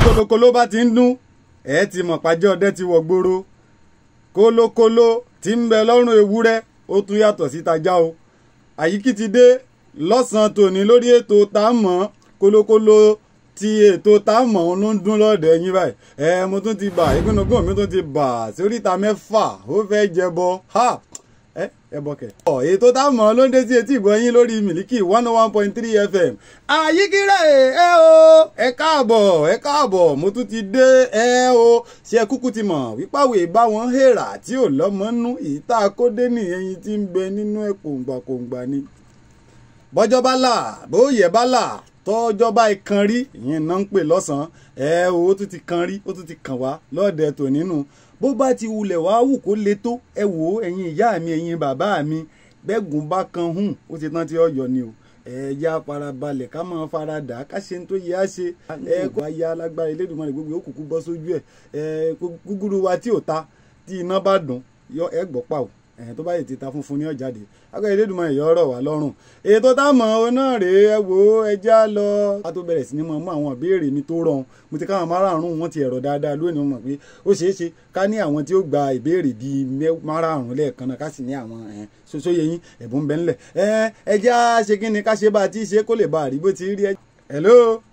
kólókóló bá ti ń dún ẹ ti mọ̀ pàjẹ́ ọdẹ ti wọ̀ gbòòrò kólókóló tí ń bẹ lọ́rùn ewúrẹ́ ó tún yàtọ̀ sí tajá o. Àyíkí ti dé lọ́sàn-án tòní lórí ètò Tá Mọ̀ kólókóló ti ètò Tá Mọ̀ ló ń dún lọ́dẹ̀ yín báyìí. Mo tún ti bà ìgbónogún mi tún ti bà sí oríta mẹ́fà ó fẹ́ jẹbọ ẹbọ kẹ. Ètò Tá Mọ̀ ló ń dé sí etí ìgbọ́ yín lórí Miliki 101.3 FM. Àyíkírẹ́ ẹ káàbọ̀ mo tún ti dé o. Ṣé ẹ kúkú ti mọ̀ wípáwé bá wọn hèrà tí ò lọ́mọ nú ìta kódé ní ẹyin tí ń bẹ nínú ẹ̀ kòǹgbàkòǹgbà ni. Bọ́jọ́ bá là bóyẹ bá là tọ́jọ́ bá kan rí ìyẹn náà ń pè lọ́sàn-án ó tún ti kan rí ó tún ti kàn wá lọ́ọ̀dẹ tò nínú. Bó bá ti wulẹ̀ wá wù kó le tó ẹ wò ó ẹ̀yin ìyá mi ẹ̀yin bàbá mi bẹ́gùn bá kan ó ti tán tí ọ̀yọ́ ni o. Ẹ̀yà farabalẹ̀ ká máa faradà ká ṣe ń tó yẹ á ṣe kó ayé alágbára Elédùmarè gbogbo òkùnkùn bọ́ sójú ẹ̀ gúgúrú wa tí ò ta tí iná bá dùn yọ ẹ gbọ́ pa o tó bá yẹ ti ta funfun ní ọ̀jáde agbára Elédùmarè yọ ọ̀rọ̀ wá lọ́rùn. Ètò Tá Mọ̀ ọ náà rèé ẹ wò ó ẹja lọ. A tó bẹ̀rẹ̀ sí ni mú àwọn ìbéèrè mi tó rọrùn mo ti káwọn márààrún wọn ti ẹ̀rọ dáadáa lónìí mo mọ̀ pé ó ṣeé ṣe ká ní àwọn tí ó gba ìbéèrè bíi márààrún lẹ́ẹ̀kan náà ká sì ní àwọn sóyè yín ẹ̀bùn bẹ́ẹ̀ ńlẹ̀ ẹja ṣe kí ni ká ṣe bá a ti ṣe kó lè bá a rí bó ti rí ẹ. Hello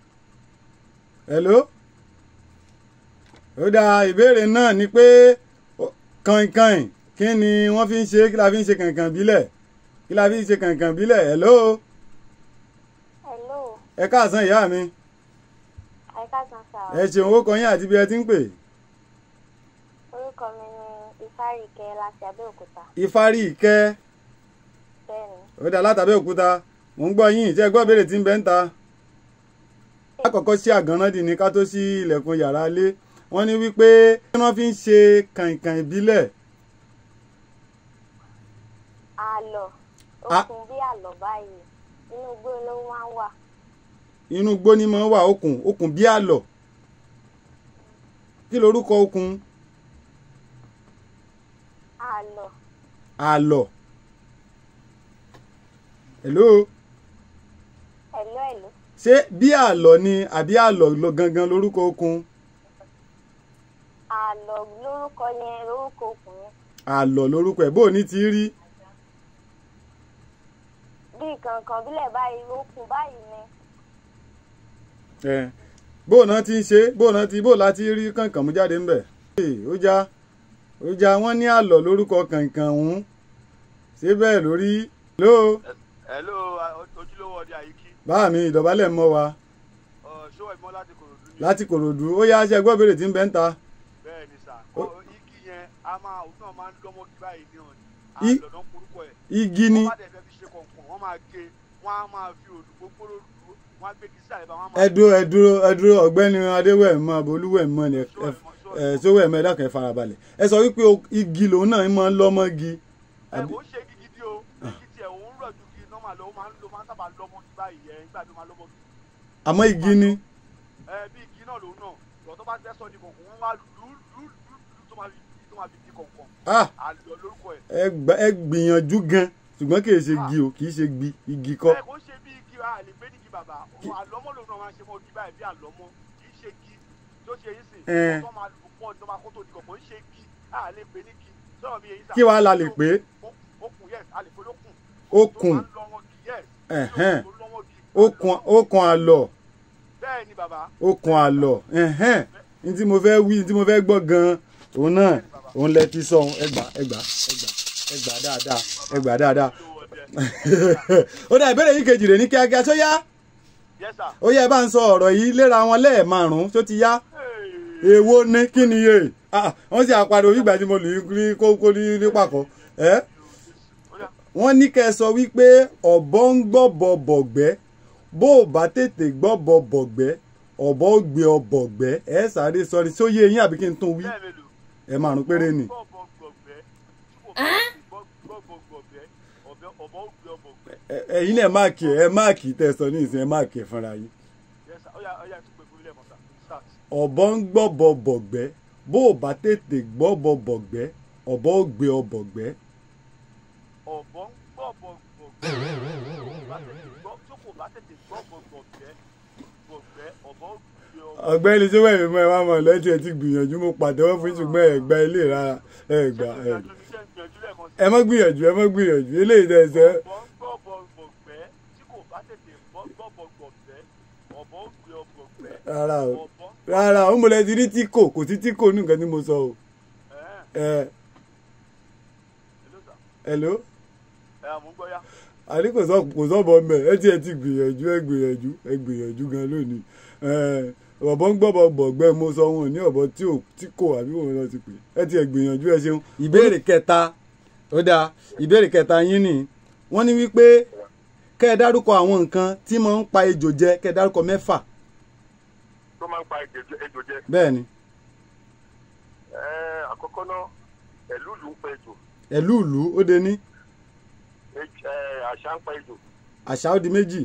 ó dáa ìbéèrè náà ni pé kànkàn kí ni wọ́n fi ń ṣe kí la fi ń ṣe kànkàn bílẹ̀ kí la fi ń ṣe kànkàn bílẹ̀. Hello. Ẹ káàsán ìyá mi. Ẹ káàsán sà. Ẹ ṣeun orúkọ yín àti bí ẹ ti ń pè. Orúkọ mi ni Ifárìkẹ́ láti Abẹ́òkúta. Ifárìkẹ́. Bẹ́ẹ̀ni. Ó dá láti Abẹ́òkúta mò ń gbọ́ yín ìṣe gbọ́ béèrè tí ń bẹ ń ta. Àkọ́kọ́ sí àgànnándì ni ká tó sí ilẹ̀kùn yàrá ilé wọ́n ní wípé kí wọ́n fi ń ṣe kànkàn ìbílẹ̀. Àlọ́ okùn bí àlọ́ báyìí inú igbó ló máa ń wà. Inú igbó ni máa ń wà okùn bí àlọ́. Kí lorúkọ okùn? Àlọ́. Àlọ́. Hello. Ṣé bí àlọ́ ni àbí àlọ́ gangan lorúkọ okùn? Àlọ́ lórúkọ yẹn lórúkọ okùn yẹn. Àlọ́ lorúkọ ẹ̀ bó ní ti rí. Bí kankan bílẹ̀ báyìí okùn báyìí ni. Bó náà ti ń ṣe bó láti rí kankan mú jáde ńbẹ̀. Ó já wọ́n ní àlọ́ lórúkọ kankan ọ̀hún ṣé bẹ́ẹ̀ lórí. Hello ojúlówó ọdẹ Àyíkí. Báà mi ìdọ̀bálẹ̀ mọ́ wa. Ṣé ìmọ̀ láti Kòròdú ni. Láti Kòròdú ó yá ṣe gbọ́ béèrè tí ń bẹ ń ta. Bẹ́ẹ̀ni sà igi yẹn òun náà máa ń lọ́mọ kí báyìí ní ọ̀nì àlọ́dọ̀ porúkọ ẹ̀. Igi ni. wọ́n bá dẹ̀ fẹ́ fi ṣe kọ̀ọ̀kan wọ́n máa gé wọ́n á máa fi òdùgbò gbóró dúró wọ́n á gbé kí sàlẹ̀ bá wọn máa. ẹ dúró ọ̀gbẹ́ni Adéwẹ̀mọ́ Olúwẹ̀mọ́ ni Sówẹ̀mọ́ ẹ̀dá kan farabalẹ̀ ẹ sọ wípé igi lòun náà máa ń lọ́mọ gi. Ó ṣe igi gidi o igi tiẹ̀ òun rọ̀ ju igi nọ́mà lọ ó máa ń sábà lọ́mọ kí báyìí ẹ̀ nígbà tó máa lọ́mọ kí. Àmọ́ igi ni. Bí igi náà lòun náà lọ tó bá fẹ́ sọ di kọ̀ọ̀kan wọ́n máa lù tó máa fi di kọ̀ọ̀kan. Àlọ́ lórúkọ ẹ̀. Ẹ gbìyànjú gan ṣùgbọ́n kì í ṣe igi o kì í ṣe igi kọ́. Kò ṣe bí igi àlè pé ní igi bàbá àlọ́mọ́ lòun náà máa ń ṣe mọ́ igi báyìí bí àlọ́mọ́ kì í ṣe igi tó ṣe yín sìn tó máa lù pọ̀ tó máa kó tó di kọ̀ọ̀kan ń ṣe igi àlè pé ní igi sọ̀rọ̀ mi èyí sà. Kí wàá la lè pé. Okùn yes àlè pé lókùn. Okùn okùn àlọ́. Bẹ́ẹ̀ni bàbá. Okùn àlọ́ ní tí mo fẹ́ wí ní tí mo fẹ́ gbọ́ gan-an òun náà òun lẹ ti sọ ẹgbà dáadáa. Ó dà ìbéèrè yìí kejì rẹ̀ ní kíákíá tó yá. Ó yẹ bá ń sọ ọ̀rọ̀ yìí léra wọn lẹ́ẹ̀márùn-ún tó ti yá. Èwo ni kí ni yé wọ́n sì àpàdé onígbà tí mo lù ú kó ní pàkọ́. Wọ́n ní kẹ́ ẹ sọ wípé ọ̀bọ ń gbọ́bọ bọ̀gbẹ́ bó o bá tètè gbọ́bọ bọ̀gbẹ́ ọ̀bọ ó gbé ọ bọ̀gbẹ́ ẹ sáré sọrí sóyè yín àbí kí n tún wí ẹ márùn péré ni. Ẹ̀yin náà máàkì tẹ̀sán ní ìsìn ẹ máàkì fúnra yín. Ọ̀bọ ń gbọ́bọ bọ̀gbẹ́ bó o bá tètè gbọ́bọ bọ̀gbẹ́ ọ̀bọ ó gbé ọ bọ̀gbẹ́. Ọ̀bọ ń gbọ́bọ bọ̀gbẹ́ tó kò bá tètè gbọ́bọ bọ̀gbẹ́ gbọ̀gbẹ́ ọ̀bọ gbé ọmọ. ọ̀gbẹ́ni tí wọ́n èmi mọ́ ẹ wá mọ̀ lẹ́tí ẹ ti gbìyànjú mo pàtẹ́wọ́ fún ṣùgbọ́n ẹ gba ilé rárá ẹ gbà ẹ mọ́ gbìyànjú eléyìí dẹ̀ ṣe. rárá o mo lẹ ti rí tíkò kò sí tíkò ní nǹkan tí mo sọ o. hello. àní kò sọ bọ́ mẹ́ ẹ ti gbìyànjú gan lónìí. ọ̀bọ ń gbọ́ bọ̀gbẹ́ mo sọ wọn ní ọ̀bọ tí kò àbí wọn lọ ti pè ẹ ti gbìyànjú ẹ ṣeun. ìbéèrè kẹta ó dáa ìbéèrè kẹta yín ni wọ́n ní wípé kẹ́ ẹ dárúkọ àwọn nǹkan tí máa ń pa ejò jẹ kẹ́ ẹ dárúkọ mẹ́fà. tó máa ń pa ejò jẹ. bẹ́ẹ̀ ni. àkọ́kọ́ náà ẹ̀lúùlù ń pa ejò. ẹ̀lúùlù ó de ní. àṣà ń pa ejò. àṣà ó di méjì.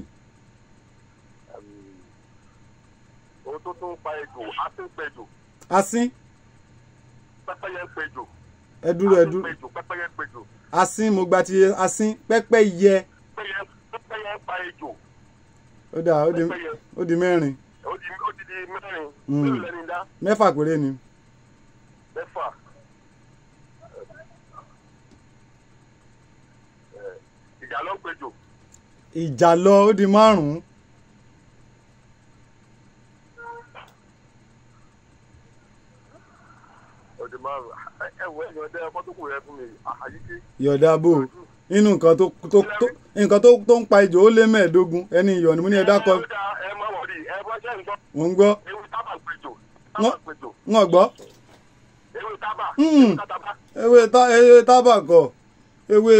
ohun tó tún ń pa ejò asín ń pa ejò. asín. pẹ́pẹ́yẹ ń pa ejò. ẹ dúró. pẹ́pẹ́yẹ ń pa ejò. asín mo gba ti asín pẹ́pẹ́yẹ. pẹ́pẹ́yẹ ń pa ejò. ó dáa ó di mẹ́rin. ó di mẹ́rin. mélòó lẹ́ni dá. mẹ́fà péré ni. mẹ́fà. ìjàlọ ń pa ejò. ìjàlọ ó di márùn-ún. yọ̀dá bò nínú nǹkan tó ń pa ejò ó lé mẹ́ẹ̀ẹ́dógún ẹni ìyọ̀ ni mo ní ẹ dákọ. mo ń gbọ́. ń gbọ́. ewé tábà kọ́ ewé.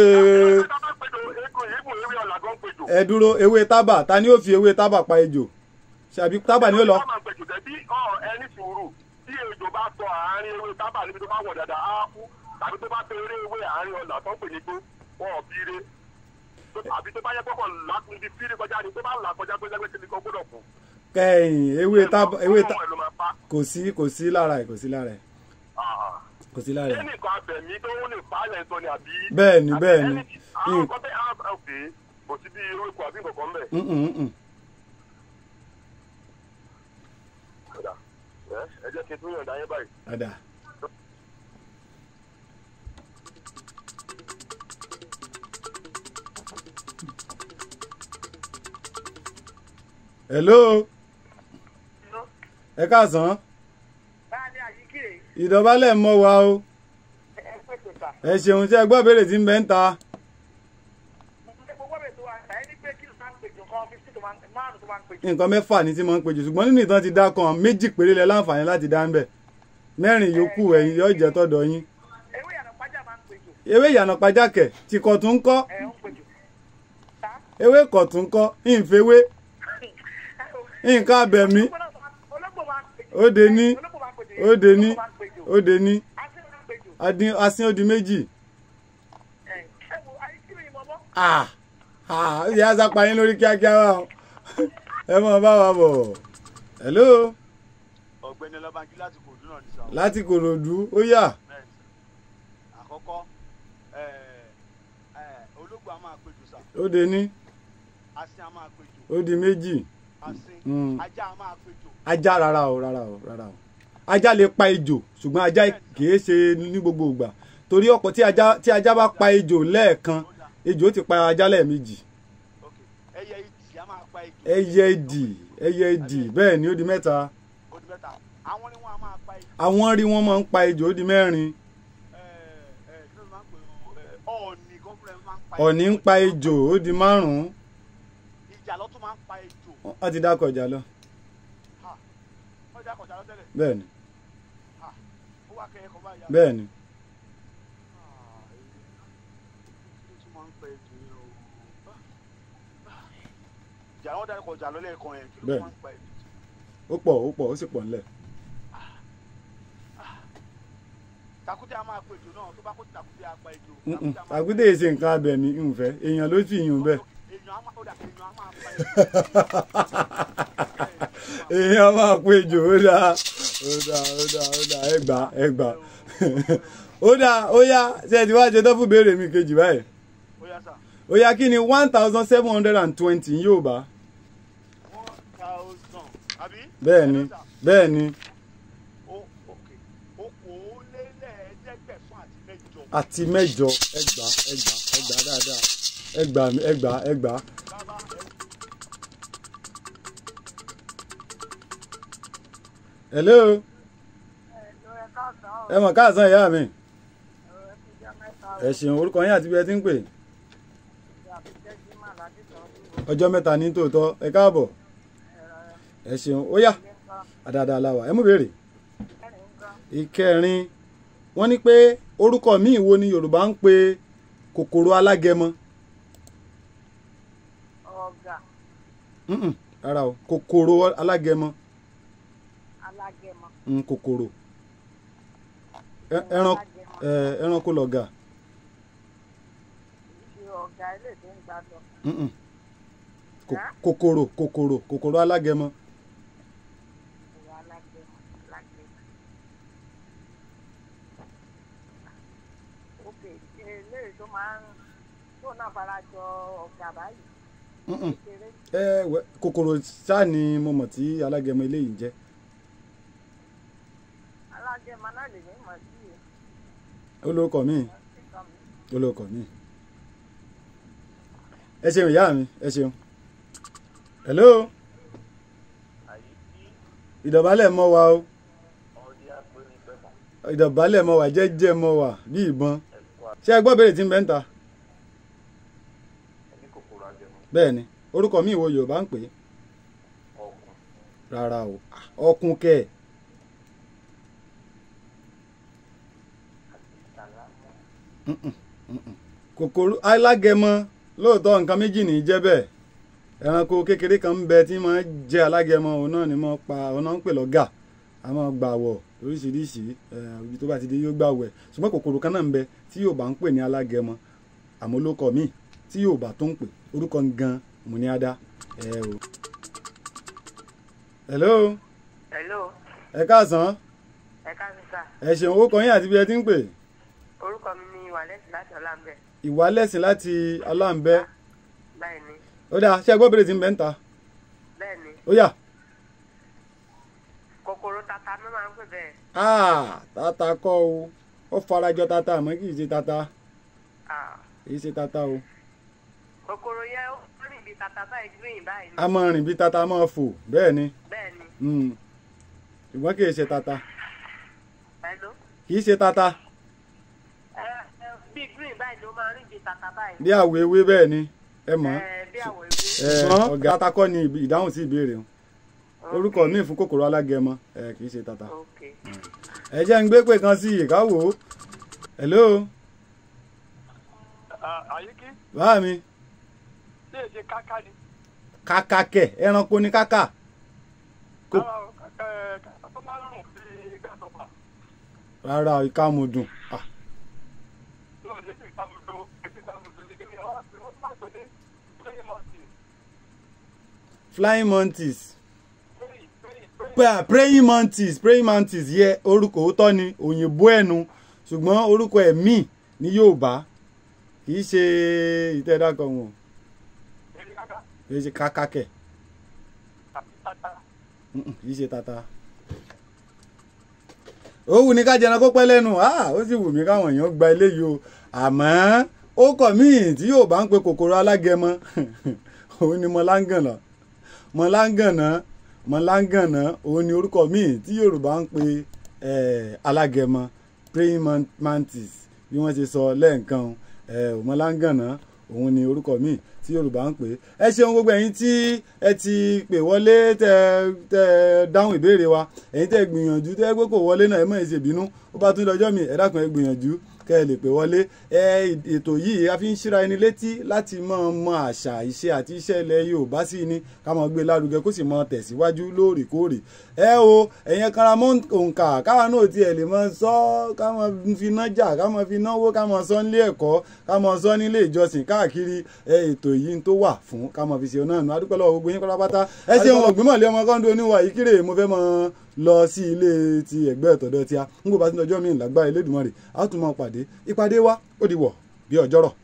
ẹ dúró ewé tábà ta ni ó fi ewé tábà pa ejò ṣàbí tábà ni ó lọ. tí ejò bá tọ àárín ewé tábà níbi tó bá wọ̀ dáadáa á kú tàbí tó bá tẹ eré ewé àárín ọ̀nà tó ń pè ní gbó wọn ò bí ire àbí tó bá yẹ kọ́kọ́ níbi fírí kọjá ni tó bá là kọjá pé lẹ́gbẹ̀ẹ́ síbi kan gbọ́dọ̀ kù. kẹ́yìn ewé tábà kò sí lára ẹ̀. ṣé nìkan abẹ̀mí tó lè pa á lẹ́ńtọ́ ni àbí. bẹ́ẹ̀ni. àwọn kan bẹ́ẹ̀ kò sí bí ewéko àbí nǹkan bẹ́ẹ̀. ẹ jẹ́ kí n tún yànda yín báyìí. Ada. hello. ẹ káàsán. ìdọ̀bálẹ̀ mọ́ wa o. ẹ ṣeun tí ẹ gbọ́ béèrè tí ń bẹ ń ta. nǹkan mẹ́fà ní tí mo ń pejò ṣùgbọ́n nínú ìtàn ti dá kan méjì péré lẹ láǹfààní láti dá ń bẹ̀ mẹ́rin yòókù ẹ̀yìn yóò jẹ́ tọ̀dọ̀ yín. ewé ìyànà pàjá kẹ̀ tí kọ̀tún ń kọ́ ewé kọ̀tún ń kọ́ ìfẹ́wé nǹkan abẹ̀mí ó de ní asín ó di méjì. ìyá sápá yín lórí kíákíá wa ẹ mọ̀ bá wa bọ̀. hello. ọ̀gbẹ́ni Ọlábánjí láti Kòròdú náà ní sáà. láti Kòròdú ó yá. àkọ́kọ́ ológbò a máa pejò sá. ó de ní. asín a máa pejò. ó di méjì. asín ajá a máa pejò. ajá rárá o ajá lè pa ejò ṣùgbọ́n ajá kìí ṣe ní gbogbo ìgbà torí ọ̀pọ̀ tí ajá bá pa ejò lẹ́ẹ̀kan ejò ti pa ajá lẹ́ẹ̀mejì. ẹyẹ idì bẹ́ẹ̀ ni ó di mẹ́ta. àwọn rí wọn máa ń pa ejò ó di mẹ́rin. ọ̀ọ̀nì ń pa ejò ó di márùn-ún. ìjàlọ tún máa ń pa ejò. wọ́n ti dákọ̀ ìjàlọ. bẹ́ẹ̀ ni. bẹ́ẹ̀ ni. bẹ́ẹ̀ ó pọ̀ ó sì pọ̀ nílẹ̀. takute a máa pa ejò náà tó bá kó takute a pa ejò. takute yìí ṣe nǹkan abẹ̀mí ìhùnfẹ́ èèyàn ló fi ìyún bẹ́ẹ̀. èèyàn máa pa ejò ó dáa ẹgbà ó dáa ó yá ṣe ti wá ṣe tó fún béèrè mi kejì báyìí. ó yá kí ni 1720 yóò bá. bẹ́ẹ̀ni bẹ́ẹ̀ni. àti mẹ́jọ ẹgbàá dáadáa ẹgbàá. hello. ẹ mọ̀ káàsán ìyá mi. ẹ ṣeun orúkọ yín àti bí ẹ ti ń pè. ọjọ́ mẹ́ta ní tòótọ́ ẹ káàbọ̀. ẹ ṣeun ó yá àdáadáa láwà ẹ mú béèrè. ìkẹrin wọ́n ní pé orúkọ míì wo ni Yorùbá ń pe kòkòrò alágẹmọ. ọ̀gà. rárá o kòkòrò alágẹmọ. alágẹmọ. kòkòrò ẹranko lọ̀gà. ọ̀gà ilé tó ń gbàdọ̀. kòkòrò alágẹmọ. kòkòrò ṣáà ni mo mọ̀ tí alágẹmọ eléyìí ń jẹ́. alágẹmọ náà lè ní mọ̀ sí i. olóòkọ mi. ẹ ṣeun ìyá mi ẹ ṣeun. hello. ìdọ̀bálẹ̀ mọ́ wa o. ìdọ̀bálẹ̀ mọ́ wa jẹ́jẹ́ mọ́ wa bí ìbọn. ṣé ẹ gbọ́ béèrè tí ń bẹ ń ta. bẹ́ẹ̀ ni orúkọ mi wo Yorùbá ń pè é. rárá o ọkùn kẹ. kòkòrò alágẹmọ lóòótọ́ nǹkan méjì ní í jẹ́ bẹ́ẹ̀ ẹranko kékeré kan ń bẹ tí máa ń jẹ́ alágẹmọ òun náà ni mo pa òun náà ń pè lọ́gà a máa gbà wọ̀ oríṣiríṣi ibi tó bá ti dé yóò gbà wẹ̀ ṣùgbọ́n kòkòrò kan náà ń bẹ tí Yorùbá ń pè ní alágẹmọ àmọ́ olókọ míì tí Yorùbá tó ń pè orúkọ gan mo ní adá o. hello. hello. ẹ káàsán. ẹ káàsán sà. ẹ ṣeun orúkọ yín àti bí ẹ ti ń pè. orúkọ mi ni ìwàlẹ́sìn láti ọlámbẹ. ìwàlẹ́sìn láti ọlámbẹ. bẹ́ẹ̀ni. ó dáa ṣé ẹ gbọ́ béèrè tí ń bẹ ń ta. bẹ́ẹ̀ni. ó yá. kòkòrò tata ló máa ń pè bẹ́ẹ̀. tata kọ́ o ó farajọ tata àmọ́ kì í ṣe tata. kì í ṣe tata o. kòkòrò yẹn ó rìn bí tata báyìí green báyìí. a máa rìn bí tata máa fò bẹ́ẹ̀ ni. bẹ́ẹ̀ni. ṣùgbọ́n kì í ṣe tata. hello. kì í ṣe tata. bí green báyìí ló máa rìn bí tata báyìí. bí àwọ̀ ewé bẹ́ẹ̀ ni ẹ mọ̀. bí àwọ̀ ewé. ọ̀gá tata kọ́ ni ìdáhùn sí ìbéèrè o. orúkọ míì fún kòkòrò alágẹmọ kì í ṣe tata. ẹ jẹ́ ń gbé pè kan sí ìkáwó. hello. àyíkí. báà mi. ṣé èsì káká ni. káká kẹ̀ ẹranko ni káká. rárá ìkàmùdùn. flying mantis. praying mantis yẹ orúkọ òótọ́ ni òyìnbó ẹnu ṣùgbọ́n orúkọ ẹ̀ míì ní Yorùbá kì í ṣe ìtẹ́dàkọ̀ wọn kì í ṣe kákákẹ̀ kì í ṣe tata. ó wù ní ká jẹran kó pẹ́ lẹ́nu ó sì wù mí káwọn èèyàn gba eléyìí o àmọ́ ó kọ̀ míì tí Yorùbá ń pe kòkòrò alágẹmọ òun ni mọ̀lángànà òun ni orúkọ míì tí Yorùbá ń pe alágẹmọ praying mantis bí wọ́n ṣe sọ lẹ́ẹ̀kan mọ̀lángànà òun ni orúkọ míì tí Yorùbá ń pè é. ẹ ṣeun gbogbo ẹ̀yin tí ẹ ti pè wọlé tẹ dáhùn ìbéèrè wa ẹ̀yin tẹ gbìyànjú tẹ gbé kò wọlé náà ẹ má ṣe bínú ó bá tún lọ́jọ́ mi ẹ dákun ẹ gbìyànjú kẹ́ ẹ lè pè wọlé ètò yìí a fi ń ṣíra ẹni létí láti mọ àṣà ìṣe àti iṣẹ́ ilẹ̀ Yorùbá sí ni ká mọ gbé lárugẹ kó sì mọ tẹ̀síwájú lóòrèkóòrè o ẹ̀yin kanra mọ́ òǹkà káwa náà tiẹ̀ lè mọ sọ ká mọ fi nájà ká mọ fi náwó ká mọ sọ nílé ẹ̀kọ́ ká mọ sọ nílé ìjọsìn káàkiri ètò yìí tó wà fún ká mọ fi ṣe náà nù adúpẹ́ lọ́wọ́ gbogbo yín pátápátá ẹ ṣeun Ògbómọ̀lé ọmọ kọ́ńdó oníwà yìí kéré mo fẹ́ mọ lọ sí ilé ti ẹ̀gbẹ́ ọ̀tọ̀dọ̀ tí a ń gbọ́ bá sí ọjọ́ mi lágbára Elédùmarè a tún máa pàdé ìpàdé wa ó di wọ̀ bí ọjọ́rọ̀.